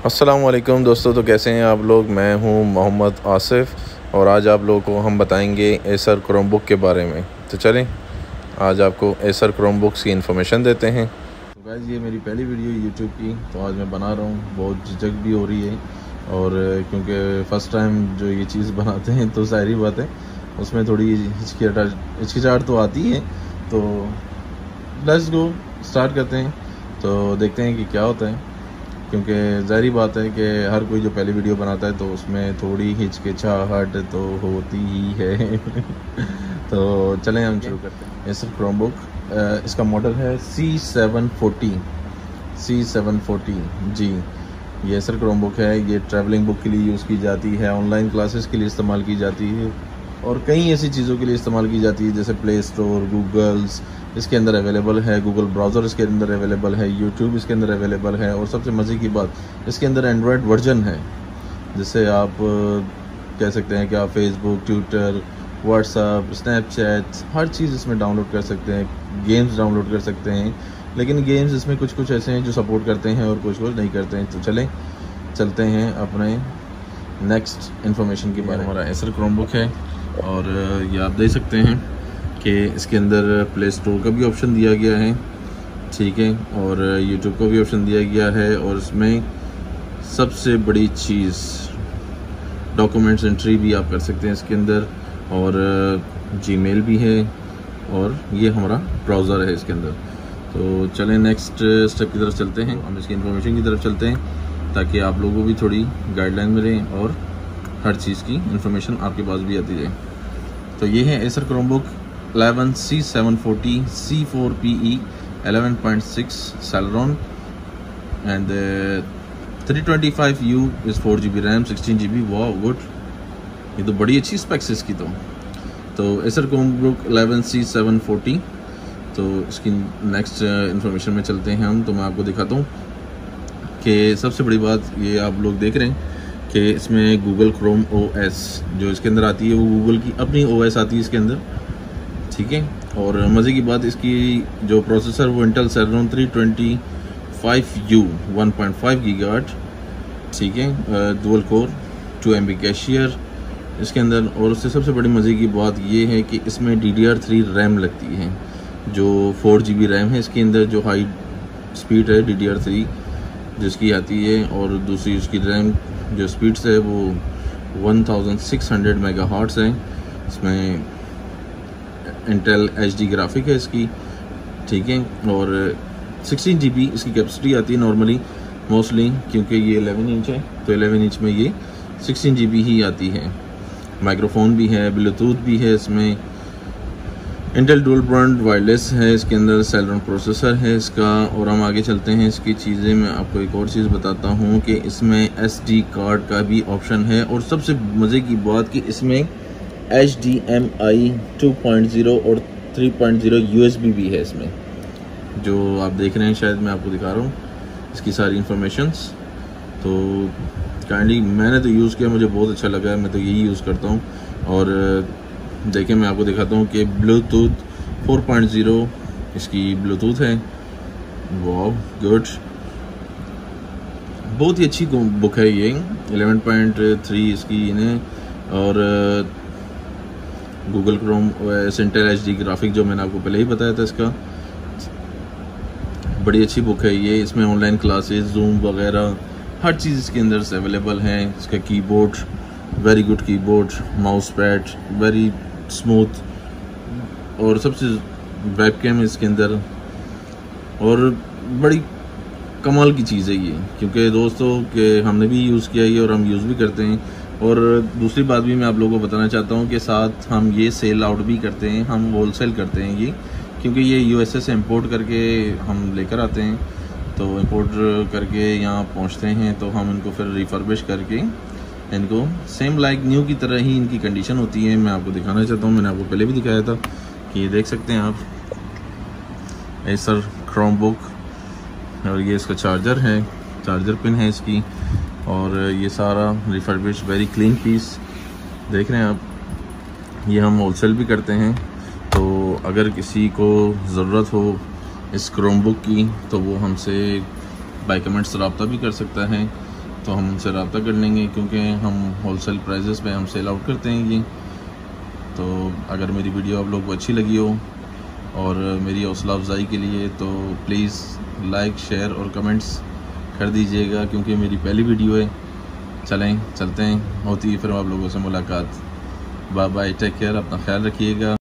अस्सलामुअलैकुम दोस्तों, तो कैसे हैं आप लोग। मैं हूं मोहम्मद आसिफ और आज आप लोगों को हम बताएंगे एसर क्रोमबुक के बारे में। तो चलें आज आपको एसर क्रोमबुक्स की इन्फॉर्मेशन देते हैं। तो गाइस, ये मेरी पहली वीडियो यूट्यूब की, तो आज मैं बना रहा हूँ। बहुत झिझक भी हो रही है और क्योंकि फ़र्स्ट टाइम जो ये चीज़ बनाते हैं तो ज़ाहिर बात है उसमें थोड़ी हिचकिचाहट तो आती है। तो लेट्स गो, स्टार्ट करते हैं। तो देखते हैं कि क्या होता है, क्योंकि ज़ाहिर बात है कि हर कोई जो पहली वीडियो बनाता है तो उसमें थोड़ी हिचकिचाहट तो होती ही है। तो चलें हम शुरू करते हैं। एसर क्रोमबुक, इसका मॉडल है C740 जी। ये एसर क्रोमबुक है। ये ट्रैवलिंग बुक के लिए यूज़ की जाती है, ऑनलाइन क्लासेस के लिए इस्तेमाल की जाती है और कई ऐसी चीज़ों के लिए इस्तेमाल की जाती है जैसे प्ले स्टोर, गूगल्स इसके अंदर अवेलेबल है, गूगल ब्राउज़र इसके अंदर अवेलेबल है, यूट्यूब इसके अंदर अवेलेबल है और सबसे मज़े की बात इसके अंदर एंड्रॉयड वर्जन है, जिससे आप कह सकते हैं कि आप फेसबुक, ट्विटर, व्हाट्सअप, स्नैपचैट हर चीज़ इसमें डाउनलोड कर सकते हैं। गेम्स डाउनलोड कर सकते हैं, लेकिन गेम्स इसमें कुछ ऐसे हैं जो सपोर्ट करते हैं और कुछ नहीं करते हैं। तो चलते हैं अपने नेक्स्ट इन्फॉर्मेशन के बारे में। हमारा एसर क्रोमबुक है और ये आप देख सकते हैं कि इसके अंदर प्ले स्टोर का भी ऑप्शन दिया गया है, ठीक है, और यूट्यूब का भी ऑप्शन दिया गया है। और इसमें सबसे बड़ी चीज़ डॉक्यूमेंट्स एंट्री भी आप कर सकते हैं इसके अंदर, और जीमेल भी है और ये हमारा ब्राउज़र है इसके अंदर। तो चलें नेक्स्ट स्टेप की तरफ चलते हैं, हम इसकी इन्फॉर्मेशन की तरफ चलते हैं ताकि आप लोगों को भी थोड़ी गाइडलाइन मिले और हर चीज़ की इन्फॉर्मेशन आपके पास भी आती जाए। तो ये है Acer Chromebook 11 C740 C4PE 11.6 Celeron and 325U is 4GB RAM 16GB। वाह गुड, ये तो बड़ी अच्छी स्पेक्स है इसकी। तो एसर क्रोमबुक 11 C740। तो इसकी नेक्स्ट इन्फॉर्मेशन में चलते हैं हम। तो मैं आपको दिखाता हूँ कि सबसे बड़ी बात ये आप लोग देख रहे हैं कि इसमें गूगल क्रोम OS जो इसके अंदर आती है वो गूगल की अपनी OS आती है इसके अंदर, ठीक है। और मज़े की बात इसकी जो प्रोसेसर वो इंटेल Celeron 325U 1.5 GHz, ठीक है, डुअल कोर 2 MB कैशियर इसके अंदर। और उससे सबसे बड़ी मज़े की बात ये है कि इसमें DDR3 रैम लगती है, जो 4GB रैम है इसके अंदर, जो हाई स्पीड है DDR3 जिसकी आती है। और दूसरी उसकी रैम जो स्पीड्स है वो 1600 मेगाहर्ट्ज़ है। इसमें इंटेल HD ग्राफिक है इसकी, ठीक है। और 16GB इसकी कैपेसिटी आती है नॉर्मली, मोस्टली क्योंकि ये 11 इंच है तो 11 इंच में ये 16GB ही आती है। माइक्रोफोन भी है, ब्लूटूथ भी है इसमें, इंटेल डुअल ब्रांड वायरलेस है इसके अंदर, Celeron प्रोसेसर है इसका। और हम आगे चलते हैं इसकी चीज़ें। मैं आपको एक और चीज़ बताता हूँ कि इसमें SD कार्ड का भी ऑप्शन है। और सबसे मज़े की बात कि इसमें HDMI 2.0 और 3.0 USB भी है इसमें, जो आप देख रहे हैं। शायद मैं आपको दिखा रहा हूँ इसकी सारी इन्फॉर्मेशंस। तो काइंडली मैंने तो यूज़ किया, मुझे बहुत अच्छा लगा है, मैं तो यही यूज़ करता हूँ। और देखिए मैं आपको दिखाता हूँ कि ब्लूटूथ 4.0 इसकी ब्लूटूथ है। वाह गुड, बहुत ही अच्छी बुक है ये। 11.3 इसकी इन्हें, और Google Chrome OS, Intel HD graphic जो मैंने आपको पहले ही बताया था इसका, बड़ी अच्छी बुक है ये। इसमें ऑनलाइन क्लासेस, जूम वगैरह हर चीज़ इसके अंदर से अवेलेबल है। इसका keyboard very good keyboard, mouse pad very smooth, और सबसे वेबकैम इसके अंदर। और बड़ी कमाल की चीज़ है ये, क्योंकि दोस्तों कि हमने भी यूज़ किया है और हम यूज़ भी करते हैं। और दूसरी बात भी मैं आप लोगों को बताना चाहता हूँ कि साथ हम ये सेल आउट भी करते हैं, हम होलसेल करते हैं ये, क्योंकि ये USA से इंपोर्ट करके हम लेकर आते हैं। तो इंपोर्ट करके यहाँ पहुँचते हैं तो हम इनको फिर रिफर्बिश करके इनको सेम लाइक न्यू की तरह ही इनकी कंडीशन होती है। मैं आपको दिखाना चाहता हूँ, मैंने आपको पहले भी दिखाया था कि ये देख सकते हैं आप एसर क्रोमबुक, और ये इसका चार्जर है, चार्जर पिन है इसकी। और ये सारा रिफर्बिश वेरी क्लीन पीस देख रहे हैं आप। ये हम होलसेल भी करते हैं, तो अगर किसी को ज़रूरत हो इस क्रोमबुक की तो वो हमसे बाय कमेंट्स रब्ता भी कर सकता है। तो हम उनसे रब्ता कर लेंगे, क्योंकि हम होलसेल प्राइजेस पे हम सेल आउट करते हैं ये। तो अगर मेरी वीडियो आप लोगों को अच्छी लगी हो और मेरी हौसला अफजाई के लिए, तो प्लीज़ लाइक, शेयर और कमेंट्स कर दीजिएगा, क्योंकि मेरी पहली वीडियो है। चलें चलते हैं, होती है फिर आप लोगों से मुलाकात। बाय बाय, टेक केयर, अपना ख्याल रखिएगा।